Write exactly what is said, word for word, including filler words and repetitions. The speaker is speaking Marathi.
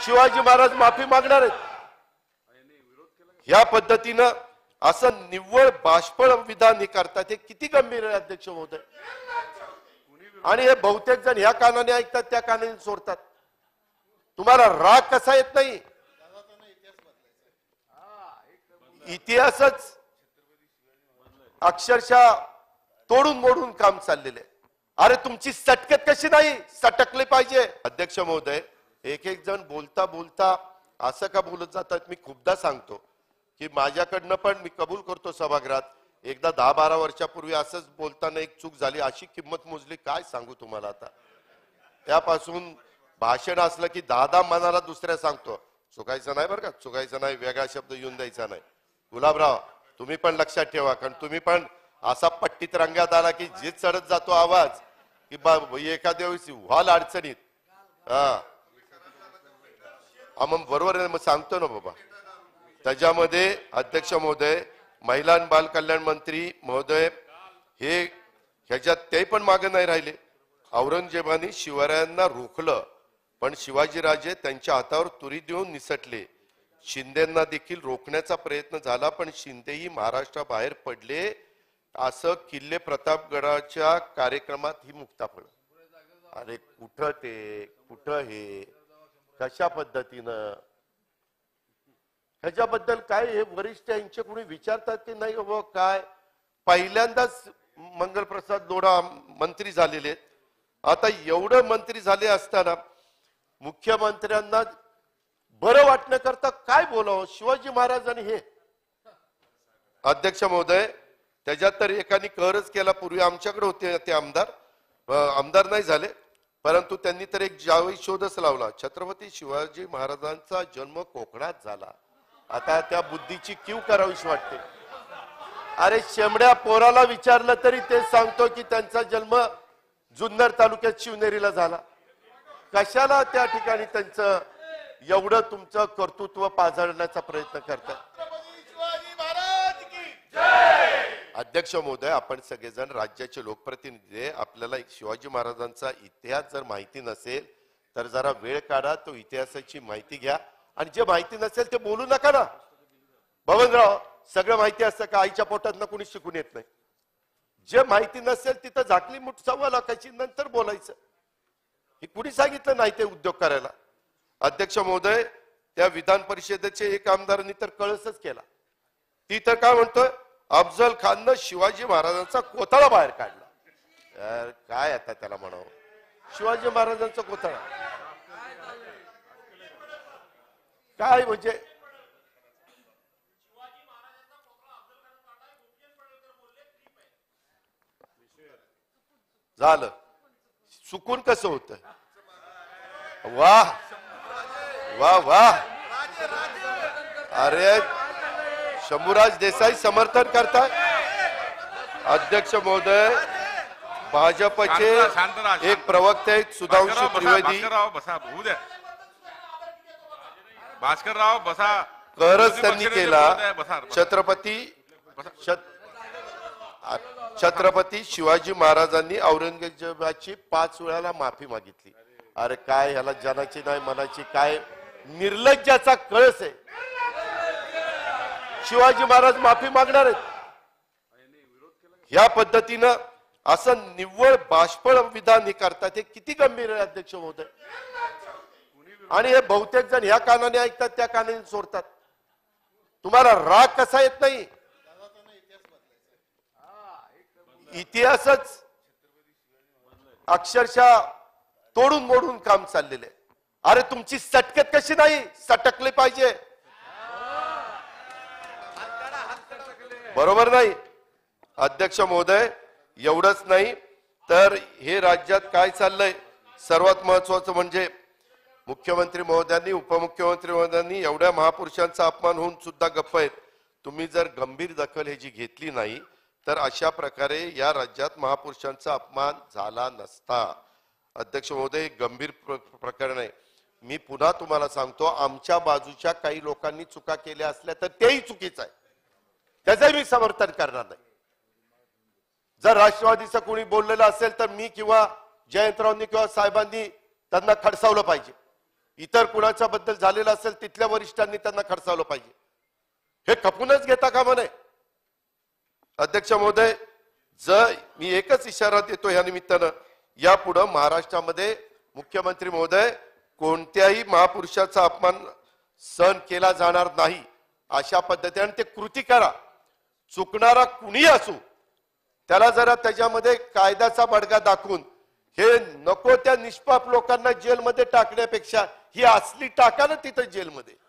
शिवाजी महाराज माफी मागणार आहेत। या पद्धतीनं असं निव्वळ बाष्पळ विधान हे करतात, हे किती गंभीर आहे अध्यक्ष महोदय। आणि हे बहुतेक जण ह्या कानाने ऐकतात त्या कानाने सोडतात। तुम्हाला राग कसा येत नाही? इतिहासच अक्षरशः तोडून मोडून काम चाललेलं आहे। अरे तुमची सटकत कशी नाही, सटकले पाहिजे। अध्यक्ष महोदय, एक एक जण बोलता बोलता असं का बोलत जातात, मी खूपदा सांगतो की माझ्याकडनं पण मी कबूल करतो सभागृहात, एकदा दहा बारा वर्षापूर्वी असंच बोलताना एक चूक झाली, अशी किंमत मोजली काय सांगू तुम्हाला। आता त्यापासून भाषण असलं की दहा दहा मनाला दुसऱ्या सांगतो, चुकायचं नाही बरं का, चुकायचं नाही, वेगळा शब्द येऊन द्यायचा नाही। गुलाबराव तुम्ही पण लक्षात ठेवा, कारण तुम्ही पण असा पट्टीत रंगात आला की जे चढत जातो आवाज की एखाद्या वेळेस व्हाल अडचणीत। हा मग बरोबर आहे, मग सांगतो ना बाबा। त्याच्यामध्ये अध्यक्ष महोदय, महिला आणि बाल कल्याण मंत्री महोदय हे ह्याच्यात ते पण मागे नाही राहिले। औरंगजेबाने शिवरायांना रोखलं, पण शिवाजीराजे त्यांच्या हातावर तुरी देऊन निसटले। शिंदेंना देखील रोखण्याचा प्रयत्न झाला, पण शिंदेही महाराष्ट्राबाहेर पडले। असं किल्ले प्रतापगडाच्या कार्यक्रमात ही मुक्ताफळ। अरे कुठं ते, कुठं हे, कशा पद्धतीनं, ह्याच्याबद्दल काय हे वरिष्ठ यांचे कोणी विचारतात की नाही? बाबा काय पहिल्यांदाच मंगलप्रसाद लोढा मंत्री झालेले आहेत, आता एवढं मंत्री झाले असताना मुख्यमंत्र्यांना बरं वाटण्याकरता काय बोलावं शिवाजी महाराजांनी हे? अध्यक्ष महोदय, त्याच्यात तर एकाने कहरच केला, पूर्वी आमच्याकडे होते ते आमदार, आमदार नाही झाले, परंतु त्यांनी तर एक जावई शोधच लावला, छत्रपती शिवाजी महाराजांचा जन्म कोकणात झाला। आता त्या बुद्धीची कीव करावीशी वाटते। अरे शेमड्या पोराला विचारलं तरी ते सांगतो की त्यांचा जन्म जुन्नर तालुक्यात शिवनेरीला झाला। कशाला त्या ठिकाणी त्यांचं एवढं तुमचं कर्तृत्व पाजळण्याचा प्रयत्न करतात? अध्यक्ष महोदय, आपण सगळेजण राज्याचे लोकप्रतिनिधी आहे, आपल्याला शिवाजी महाराजांचा इतिहास जर माहिती नसेल तर जरा वेळ काढा, तो इतिहासाची माहिती घ्या, आणि जे माहिती नसेल ते बोलू नका ना। बबनराव, सगळं माहिती असतं का? आईच्या पोटात कोणी शिकून येत नाही। जे माहिती नसेल तिथं झाकली मुठ सव्वा लाखाची, नंतर बोलायचं। हे कुणी सांगितलं नाही ते उद्योग करायला? अध्यक्ष महोदय, त्या विधान परिषदेचे एक आमदारांनी तर कळसच केला, ती तर काय म्हणतोय, अफजल खाननं शिवाजी महाराजांचा कोथळा बाहेर काढला। यार काय आता त्याला म्हणावं, शिवाजी महाराजांचा कोथळा काय म्हणजे? झालं चुकून कसं होतं? वाह वाह वाह, अरे शंभूराज देसाई समर्थन करतात। अध्यक्ष महोदय, भाजपचे एक प्रवक्ते आहेत सुधांशु त्रिवेदी, भास्करराव बसा, कहरच त्यांनी केला, छत्रपती छत्रपती शिवाजी महाराजांनी औरंगजेबाची पाच वेळाला माफी मागितली। अरे काय ह्याला जनाची नाही मनाची, काय निर्लज्जाचा कळस आहे। शिवाजी महाराज माफी मागणार आहेत। या पद्धतीनं असं निव्वळ बाष्पळ विधान हे करतात, हे किती गंभीर आहे अध्यक्ष महोदय। आणि हे बहुतेक जण ह्या कानाने ऐकतात त्या कानाने सोडतात। तुम्हाला राग कसा येत नाही? इतिहासच अक्षरशः तोडून मोडून काम चाललेलं आहे। अरे तुमची सटकत कशी नाही, सटकले पाहिजे। बरोबर नाही? अध्यक्ष महोदय, एवढंच नाही तर हे राज्यात काय चाललंय, सर्वात महत्वाचं म्हणजे मुख्यमंत्री महोदयांनी, उपमुख्यमंत्री महोदयांनी एवढ्या महापुरुषांचा अपमान होऊन सुद्धा गप्प आहेत। तुम्ही जर गंभीर दखल ह्याची घेतली नाही तर अशा प्रकारे या राज्यात महापुरुषांचा अपमान झाला नसता। अध्यक्ष महोदय, गंभीर प्रकरण आहे। मी पुन्हा तुम्हाला सांगतो, आमच्या बाजूच्या काही लोकांनी चुका केल्या असल्या तर तेही चुकीचं आहे, त्याचंही मी समर्थन करणार नाही। जर राष्ट्रवादीचं कोणी बोललेलं असेल तर मी किंवा जयंतरावांनी किंवा साहेबांनी त्यांना खडसावलं पाहिजे, इतर कुणाच्या बद्दल झालेलं असेल तिथल्या वरिष्ठांनी त्यांना खडसावलं पाहिजे. हे खपूनच घेता कामा नये. अध्यक्ष महोदय, जर मी एकच इशारा देतो या निमित्तानं, यापुढे महाराष्ट्रामध्ये मुख्यमंत्री महोदय कोणत्याही महापुरुषाचा अपमान सहन केला जाणार नाही अशा पद्धतीने ते कृती करा. चुकणारा कुणी असो त्याला जरा त्याच्यामध्ये कायद्याचा बडगा दाखवून हे नको त्या निष्पाप लोकांना जेलमध्ये टाकण्यापेक्षा ही असली टाका ना तिथं जेलमध्ये.